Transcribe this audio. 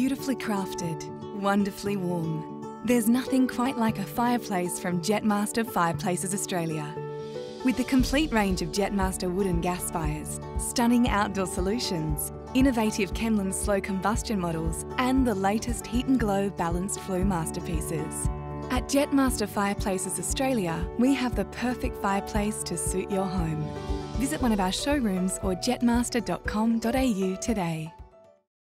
Beautifully crafted, wonderfully warm. There's nothing quite like a fireplace from Jetmaster Fireplaces Australia. With the complete range of Jetmaster wood and gas fires, stunning outdoor solutions, innovative Kemlin slow combustion models and the latest heat and glow balanced flue masterpieces. At Jetmaster Fireplaces Australia, we have the perfect fireplace to suit your home. Visit one of our showrooms or jetmaster.com.au today.